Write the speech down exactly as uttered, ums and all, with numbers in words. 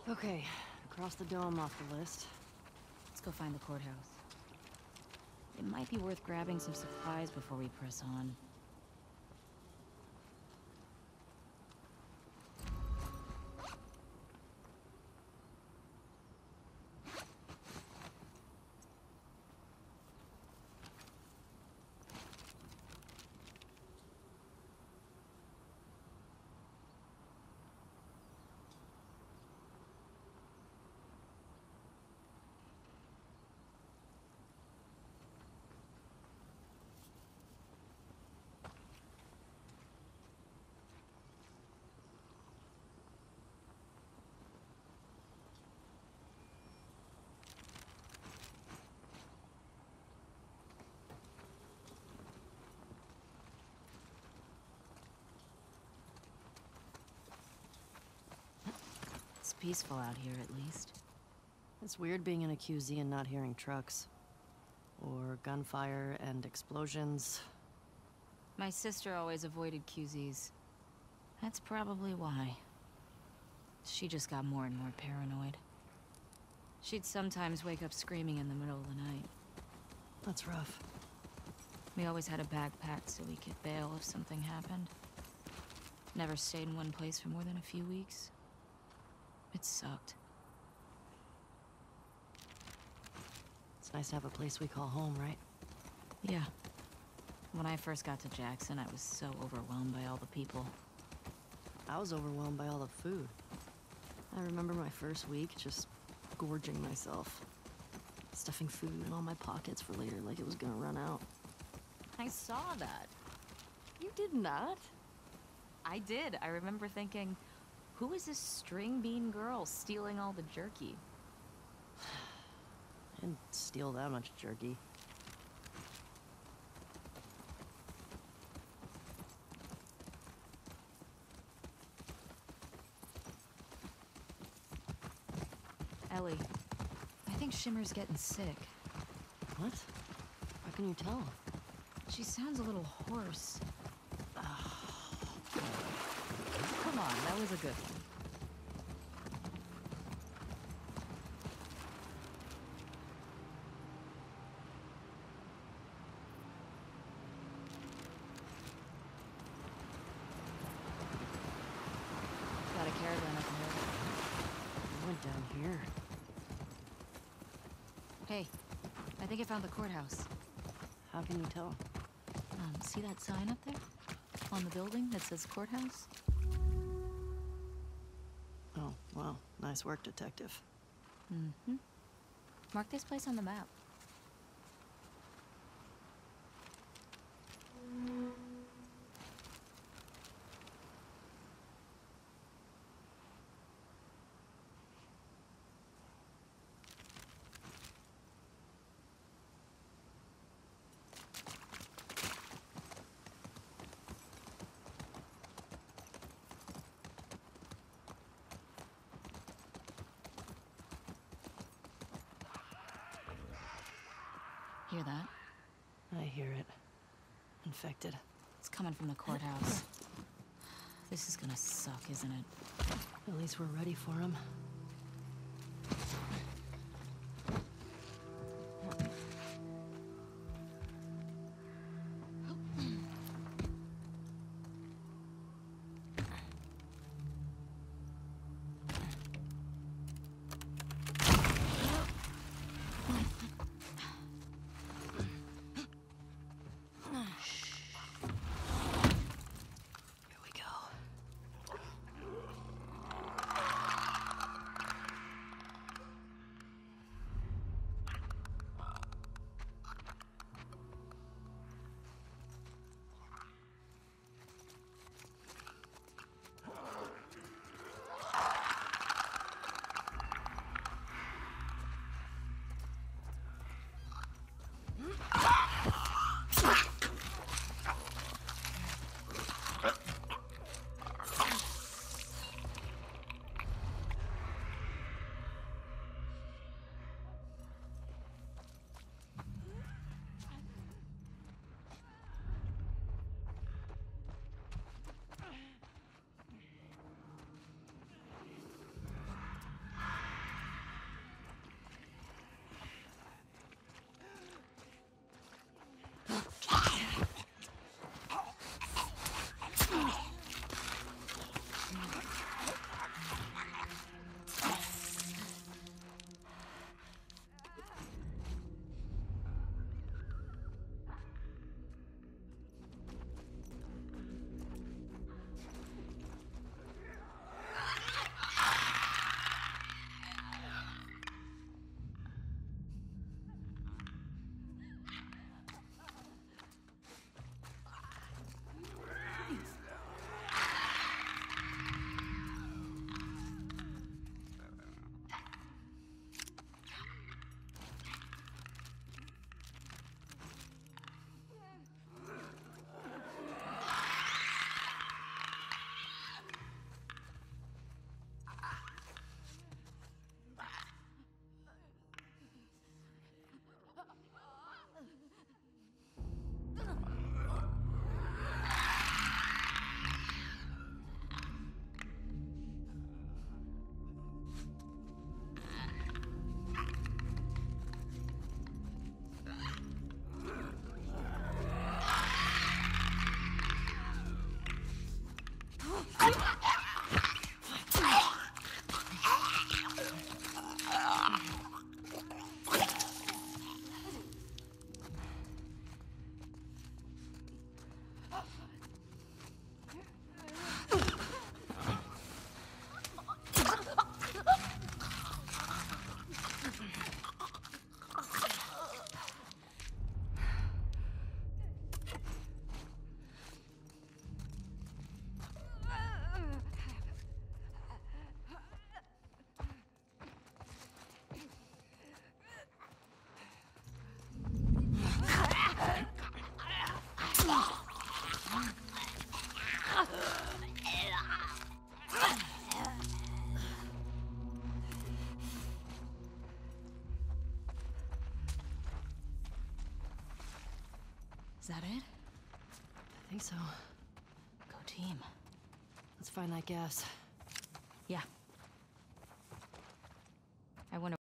Okay, cross the dome off the list. Let's go find the courthouse. It might be worth grabbing some supplies before we press on. It's peaceful out here, at least. It's weird being in a Q Z and not hearing trucks. Or gunfire and explosions. My sister always avoided Q Zs. That's probably why. She just got more and more paranoid. She'd sometimes wake up screaming in the middle of the night. That's rough. We always had a bag packed so we could bail if something happened. Never stayed in one place for more than a few weeks. It sucked. It's nice to have a place we call home, right? Yeah. When I first got to Jackson, I was so overwhelmed by all the people. I was overwhelmed by all the food. I remember my first week just gorging myself. Stuffing food in all my pockets for later like it was gonna run out. I saw that. You did not? I did. I remember thinking, who is this string bean girl stealing all the jerky? I didn't steal that much jerky. Ellie, I think Shimmer's getting sick. What? How can you tell? She sounds a little hoarse. Come on, that was a good one. Got a caravan up here. I went down here. Hey, I think I found the courthouse. How can you tell? Um, see that sign up there? On the building that says courthouse? Oh, wow. Nice work, detective. Mm-hmm. Mark this place on the map. Hear that? I hear it. Infected. It's coming from the courthouse. This is gonna suck, isn't it? At least we're ready for him. Is that it? I think so. Go team. Let's find that gas. Yeah. I wonder